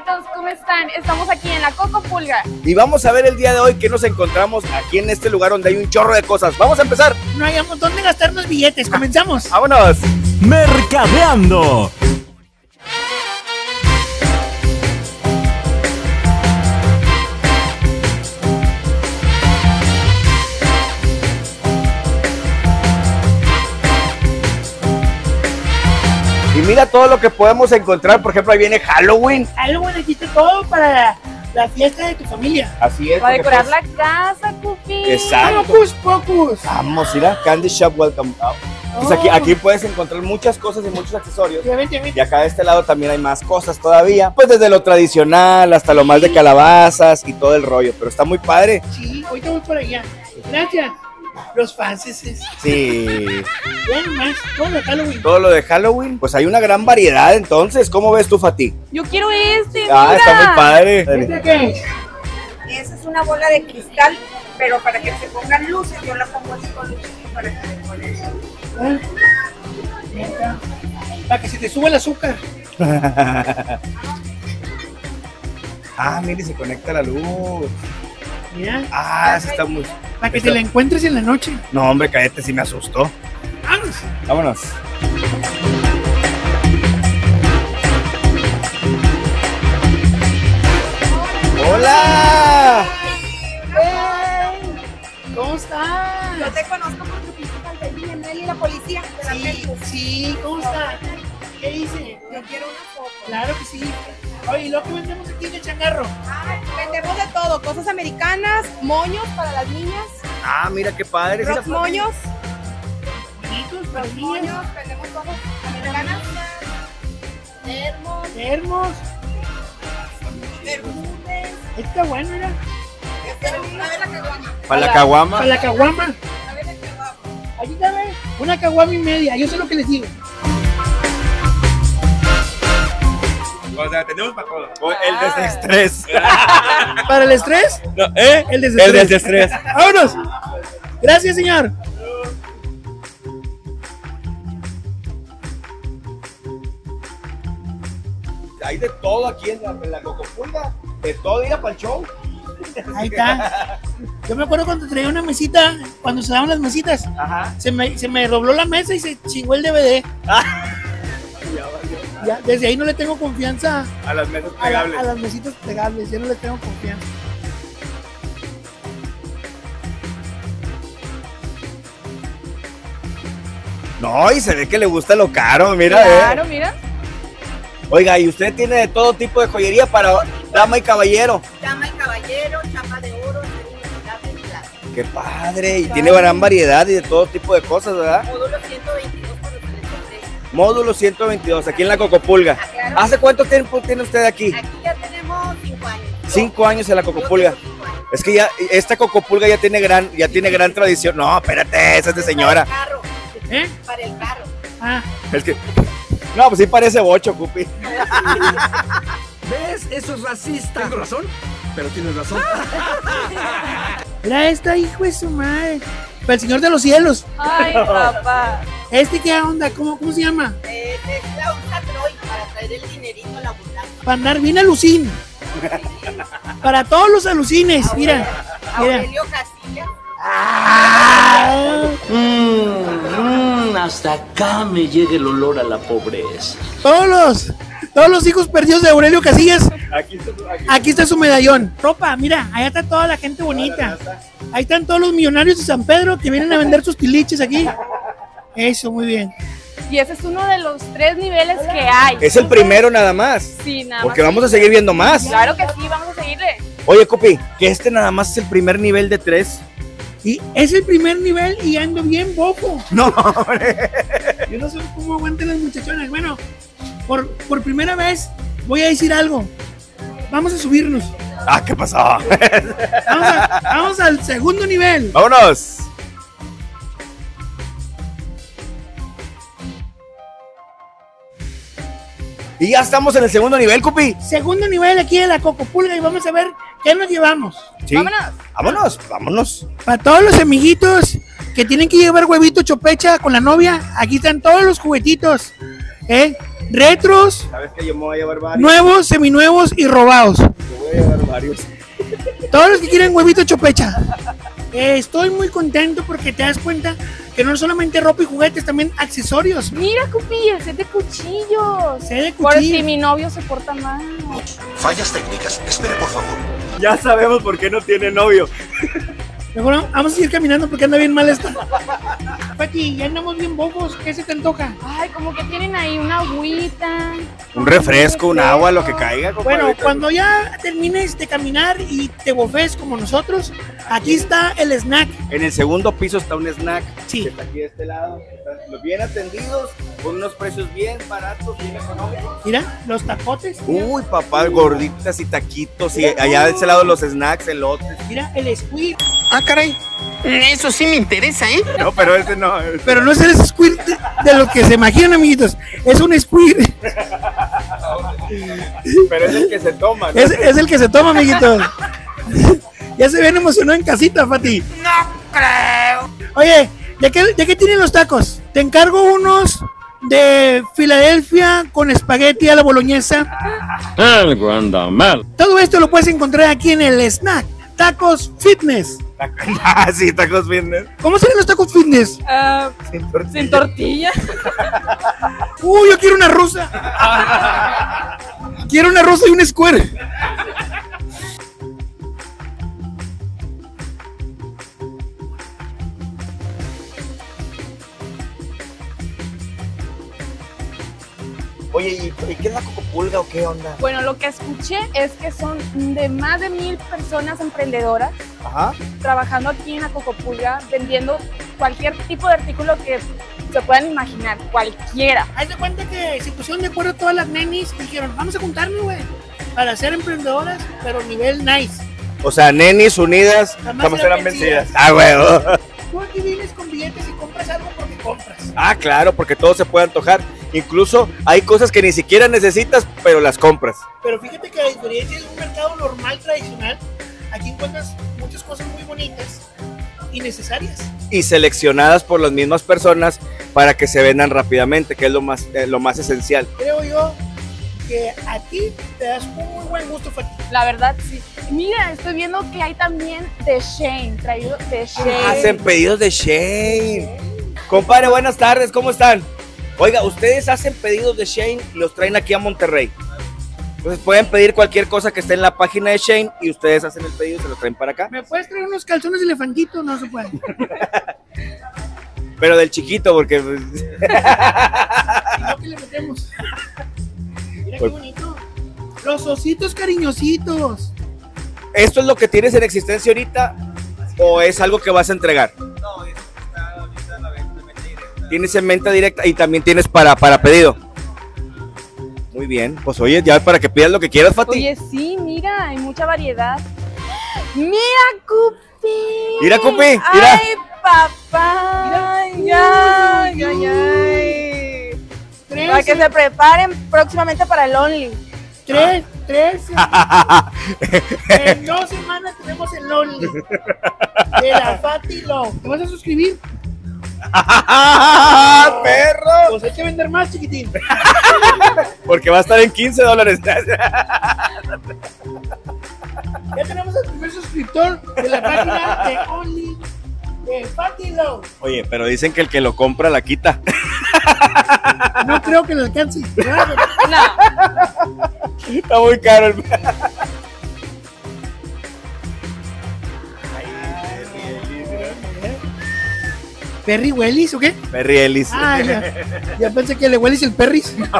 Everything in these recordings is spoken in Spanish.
amiguitos, ¿cómo están? Estamos aquí en la Cocopulga. Y vamos a ver el día de hoy que nos encontramos aquí en este lugar donde hay un chorro de cosas. Vamos a empezar. No hayamos dónde gastarnos billetes, comenzamos. ¡Vámonos! Mercadeando. Y mira todo lo que podemos encontrar. Por ejemplo, ahí viene Halloween. Halloween, aquí está todo para la fiesta de tu familia. Así es. Para decorar pues, la casa, Cupi. Exacto. Pocus, pocus. Vamos, mira, Candy Shop Welcome. Pues aquí puedes encontrar muchas cosas y muchos accesorios. Y acá de este lado también hay más cosas todavía. Pues desde lo tradicional hasta lo más de calabazas y todo el rollo. Pero está muy padre. Sí, ahorita voy por allá. Gracias. Los franceses. Sí. Bueno, más, todo de Halloween. Todo lo de Halloween. Pues hay una gran variedad entonces. ¿Cómo ves tú, Fati? Yo quiero este, Ah, mira. está muy padre. ¿Este qué es? Esa es una bola de cristal, pero para que se pongan luces, yo la pongo así con luces para que se pongan. ¿Eh? Mira, para que se te suba el azúcar. Ah, mire, se conecta la luz. Mira, Ah, sí está muy... para que te la encuentres en la noche. No, hombre, cállate, sí me asustó. Vamos. Vámonos. ¡Hola! ¿Cómo estás? Yo te conozco por tu física al de Nelly y la policía de la Sí, Metro. sí, ¿cómo estás? ¿Qué dice? Yo quiero una foto. Claro que sí. Oye, ¿y lo que vendemos aquí en el changarro? Vendemos de todo, cosas americanas, moños para las niñas, Ah, mira qué padre. rock moños, Bonitos, para rock niños. moños, vendemos cosas americanas, termos, Termos. bermudes. Está bueno, mira. A ver la caguama. Para la caguama. Para la caguama. A ver la caguama. Aquí está, ve. Una caguama y media. Yo sé lo que les digo. O sea, tenemos para todo. El desestrés. ¿Para el estrés? No, ¿eh? El desestrés. El desestrés. ¡Vámonos! Gracias, señor. Hay de todo aquí en la Cocopulga. De todo, ir a para el show. Ahí está. Yo me acuerdo cuando traía una mesita, cuando se daban las mesitas, Ajá. se me dobló la mesa y se chingó el DVD. Ya, desde ahí no le tengo confianza A las mesas a pegables. las mesitas plegables, ya no le tengo confianza. No, y se ve que le gusta lo caro, mira. Claro, mira. Oiga, y usted tiene de todo tipo de joyería para dama y caballero. Dama y caballero, chapa de oro, y plata. Qué padre. Y tiene gran variedad y de todo tipo de cosas, ¿verdad? Módulo 122 por los 33. Módulo 122, aquí en la Cocopulga. Claro. ¿Hace cuánto tiempo tiene usted aquí? Aquí ya tenemos 5 años. 5 años en la Cocopulga. Yo tengo 5 años. Es que ya esta Cocopulga ya tiene gran tradición. No, espérate, esa es de señora. Para el carro. ¿Eh? Para el carro. Ah, Es que no, pues sí parece bocho, Cupi. ¿Ves? Eso es racista. Tengo razón, pero tienes razón. mira esta, hijo de su madre. Para el Señor de los Cielos. Ay, papá. ¿Este qué onda? ¿Cómo se llama? Es la usa Troy para traer el dinerito a la abundancia. Para andar bien alucín. Para todos los alucines, mira. Mira. Aurelio Casillas. Ah, Hasta acá me llega el olor a la pobreza. todos los hijos perdidos de Aurelio Casillas. Aquí Aquí está su medallón. Ropa, mira, allá está toda la gente bonita. Ahí están todos los millonarios de San Pedro que vienen a vender sus tiliches aquí. Eso, muy bien. Y ese es uno de los 3 niveles que hay. es el primero nada más. Sí, nada Porque más. vamos a seguir viendo más. Claro que sí, vamos a seguirle. Oye, Cupi, que este nada más es el primer nivel de 3. Y es el primer nivel y ando bien bobo. No, hombre. Yo no sé cómo aguantan las muchachonas. Bueno, por primera vez voy a decir algo. Vamos a subirnos. Ah, ¿qué pasó? Vamos al segundo nivel. Vámonos. Y ya estamos en el segundo nivel, Cupi. Segundo nivel aquí de la Cocopulga y vamos a ver qué nos llevamos. Sí. Vámonos. Vámonos. Para todos los amiguitos que tienen que llevar huevito chopecha con la novia, aquí están todos los juguetitos. Retros, Sabes que yo me voy a llevar varios. nuevos, seminuevos y robados. Yo voy a llevar varios. Todos los que quieren huevito chopecha. Estoy muy contento porque te das cuenta que no solamente ropa y juguetes, también accesorios. Mira, Cupi, el set de cuchillos. Set de Por si cuchillos. mi novio se porta mal. Fallas técnicas. Espere, por favor. Ya sabemos por qué no tiene novio. Mejor vamos a seguir caminando porque anda bien mal esta. Pati, ya andamos bien bobos. ¿Qué se te antoja? Ay, como que tienen ahí una agüita. Un refresco, un agua, lo que caiga. Bueno, compadre. cuando ya termines de caminar y te bofes como nosotros, aquí está el snack. En el segundo piso está un snack. Sí. Que está aquí de este lado. Están bien atendidos, con unos precios bien baratos, bien económicos. Mira, los tacotes. Uy, papá, gorditas y taquitos. Y allá de ese lado los snacks, elotes. Mira, el squirt. Ah, caray. Eso sí me interesa, ¿eh? No, pero ese no. Pero no es el squirt de lo que se imaginan, amiguitos. Es un squirt. Pero es el que se toma, ¿no? Es el que se toma, amiguitos. Ya se ven emocionados en casita, Fati. No creo. Oye, ¿ya qué tienen los tacos? Te encargo unos de Filadelfia con espagueti a la boloñesa. Algo anda mal. Todo esto lo puedes encontrar aquí en el snack Tacos Fitness. Ah, sí, tacos fitness. ¿Cómo serían los tacos fitness? Sin tortilla. Yo quiero una rusa. Quiero una rusa y un square. Oye, ¿y qué es la cocopulga o qué onda? Bueno, lo que escuché es que son de más de 1000 personas emprendedoras Ajá. trabajando aquí en la Cocopulga, vendiendo cualquier tipo de artículo que se puedan imaginar, cualquiera. Haz de cuenta que se pusieron de acuerdo todas las nenis y dijeron, vamos a juntarnos, güey, para ser emprendedoras, pero nivel nice. O sea, nenis unidas jamás serán vencidas. Ah, huevo. Tú aquí vienes con billetes y compras algo porque compras. Ah, claro, porque todo se puede antojar. Incluso hay cosas que ni siquiera necesitas, pero las compras. Pero fíjate que a diferencia de un mercado normal, tradicional, aquí encuentras muchas cosas muy bonitas y necesarias. Y seleccionadas por las mismas personas para que se vendan rápidamente, que es lo más esencial. Creo yo que aquí te das un muy buen gusto, Fati. La verdad, sí. Mira, estoy viendo que hay también de Shane, traído de Shane. Hacen pedidos de Shane. Compadre, buenas tardes, ¿cómo están? Oiga, ustedes hacen pedidos de Shane y los traen aquí a Monterrey. Entonces pueden pedir cualquier cosa que esté en la página de Shane y ustedes hacen el pedido y se lo traen para acá. ¿Me puedes traer unos calzones de elefantito? No se puede. Pero del chiquito, porque... ¿Y no que le metemos? Mira qué bonito. Los ositos cariñositos. ¿Esto es lo que tienes en existencia ahorita o es algo que vas a entregar? No, eso está ahorita a la venta directa. Tienes en venta directa y también tienes para pedido. Muy bien, pues oye, ya para que pidas lo que quieras, Fati. Oye, sí, mira, hay mucha variedad. ¡Mira, Cupi! Mira, Cupi, mira. ¡Ay, papá! ¡Ay, ay, ay, ay! Para que se preparen próximamente para el Only. Tres. En 2 semanas tenemos el Only de la Fati Love. ¿Te vas a suscribir? ¡Perro! Pues hay que vender más, chiquitín. Porque va a estar en $15. Ya tenemos el primer suscriptor de la página de Only de Fati Love. Oye, pero dicen que el que lo compra la quita. No creo que le alcance. No. Está muy caro el... ¿Perry Wellis o qué? Perry Ellis. Ah, ya pensé que le Wellis el Perris. ¡Mira,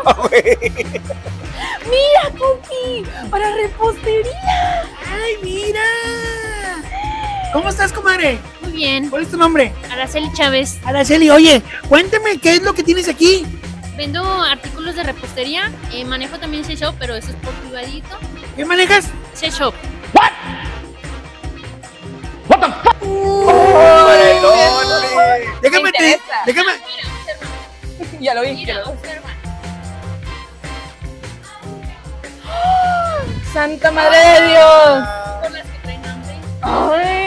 Cupi! ¡Para repostería! ¡Ay, mira! ¿Cómo estás, comadre? Muy bien, ¿Cuál es tu nombre? Araceli Chávez. Araceli, oye, cuéntame, ¿qué es lo que tienes aquí? Vendo artículos de repostería, manejo también C-Shop, pero eso es por privadito. ¿Qué manejas? C-Shop. Déjame te... Déjame... Mira, observa. Ya lo vi. Mira, observa. ¡Santa Madre de Dios! Por las que traen hambre.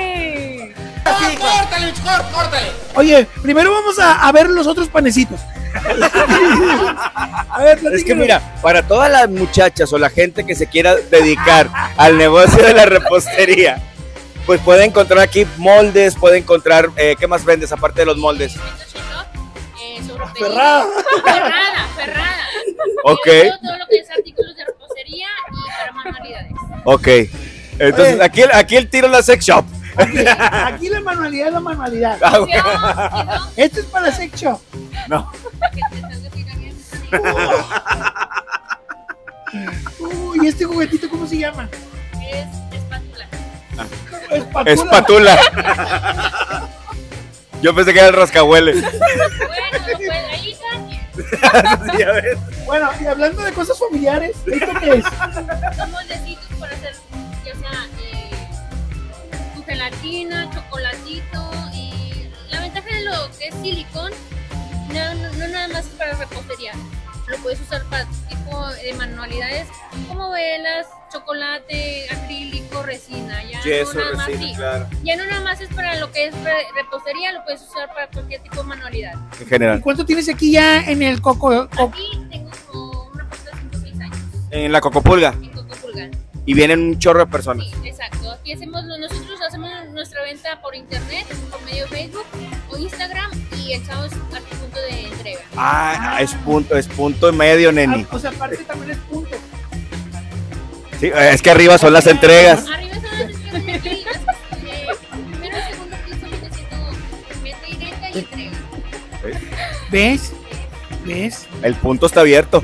¡Ay! ¡Córtale, córtale! Oye, primero vamos a ver los otros panecitos. A ver, Es que mira, para todas las muchachas o la gente que se quiera dedicar al negocio de la repostería, pues puede encontrar aquí moldes, puede encontrar, ¿qué más vendes aparte de los moldes? Ferrada. Ferrada. Ok. Todo lo que es artículos de repostería y para manualidades. Ok. Entonces, aquí el tiro es la sex shop. Aquí la manualidad es la manualidad. Ah, bueno. Esto es para la sex shop. No. Uy, ¿este juguetito cómo se llama? Es espátula. Espátula. Yo pensé que era el rascahuele. Bueno, pues ahí está. Sí, a ver. Bueno, y hablando de cosas familiares, ¿esto qué es? Son moldecitos para hacer, ya sea tu gelatina, chocolatito. Y la ventaja de lo que es silicón, no nada más es para repostería. Lo puedes usar para tipo de manualidades como velas, chocolate, acrílico, resina. Ya Yeso, no nada más, resina, sí. claro. Ya no nada más es para lo que es repostería, lo puedes usar para cualquier tipo de manualidad. En general. ¿Y cuánto tienes aquí ya en el coco? Aquí tengo como una puesta de 5 o 6 años En la Cocopulga. en Cocopulga. Y vienen un chorro de personas. Sí, exacto. Aquí nosotros hacemos nuestra venta por internet, por medio de Facebook o Instagram, y el sábado es al punto de entrega. Ah, es punto y medio, neni. O sea, aparte también es punto. Sí, es que arriba son las entregas. Arriba son las entregas y primero y segundo piso viene siendo venta directa y entrega. ¿Ves? ¿Ves? El punto está abierto.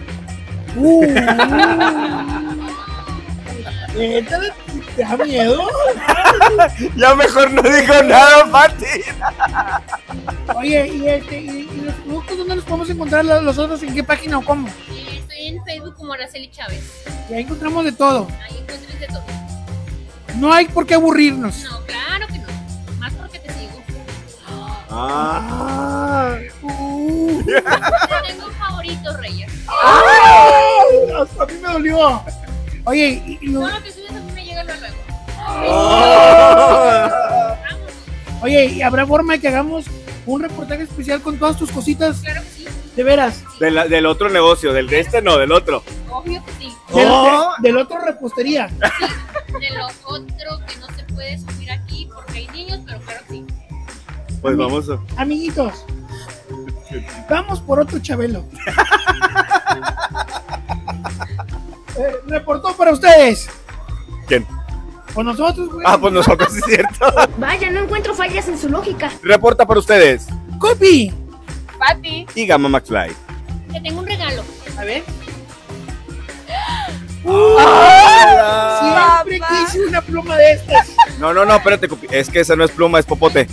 ¿Te da miedo? Ya mejor no digo nada, Pati. Oye, ¿y los productos dónde los podemos encontrar los otros? ¿En qué página o cómo? Estoy en Facebook como Araceli Chávez. Y ahí encontramos de todo. Ahí encuentras de todo. No hay por qué aburrirnos. No, claro que no. Más porque te sigo. Yo tengo un favorito, Reyes. Hasta a mí me dolió. Oye, Todo lo que subes a mí me llega luego. Oye, ¿y habrá forma de que hagamos un reportaje especial con todas tus cositas? Claro que sí. De veras. Del otro negocio, del de este no, del otro. Obvio que sí. Del otro repostería. Sí. De lo otro que no se puede subir aquí porque hay niños, pero claro que sí. Pues vamos. Amiguitos, vamos por otro Chabelo. Reportó para ustedes. ¿Quién? Pues nosotros, güey. Ah, pues nosotros, sí es cierto. Vaya, no encuentro fallas en su lógica. Reporta para ustedes. Copi. Pati. Y Gamma McFly. Te tengo un regalo. A ver. ¡Ah! Siempre quise una pluma de estas. No, espérate, Copi. Es que esa no es pluma, es popote.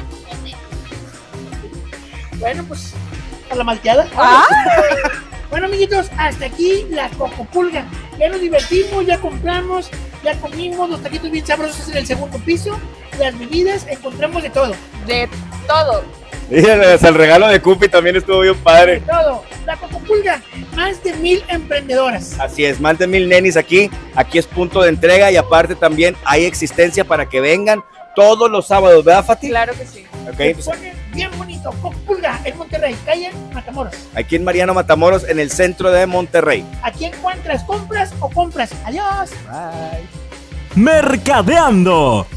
Bueno, pues, a la malteada. Bueno, amiguitos, hasta aquí la Cocopulga. Ya nos divertimos, ya compramos, ya comimos los taquitos bien sabrosos en el segundo piso. Las bebidas, encontramos de todo. De todo. Mira, el regalo de Cupi también estuvo bien padre. De todo. La Cocopulga, más de 1000 emprendedoras. Así es, más de 1000 nenis aquí. Aquí es punto de entrega y aparte también hay existencia para que vengan todos los sábados, ¿verdad, Fati? Claro que sí. Okay. Se pone bien bonito. Cocopulga en Monterrey, calle Matamoros. Aquí en Mariano Matamoros, en el centro de Monterrey. Aquí encuentras compras o compras. Adiós. Bye. Mercadeando